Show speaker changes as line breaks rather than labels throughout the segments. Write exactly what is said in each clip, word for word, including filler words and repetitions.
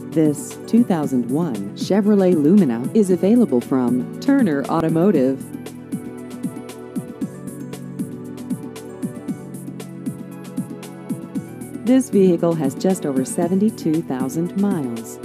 This two thousand one Chevrolet Lumina is available from Turner Automotive. This vehicle has just over seventy-two thousand miles.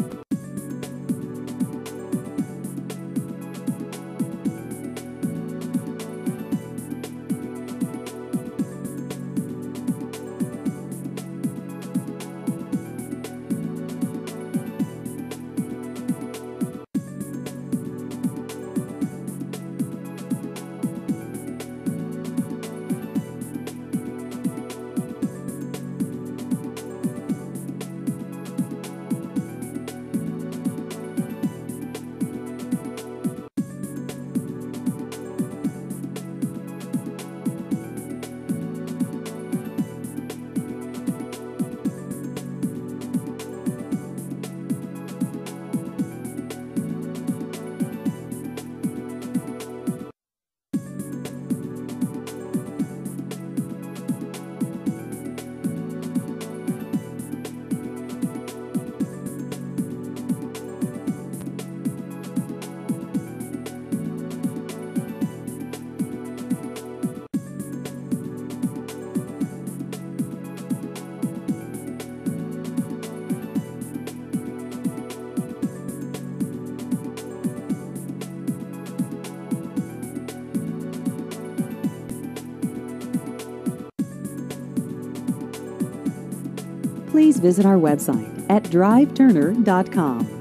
Please visit our website at drive turner dot com.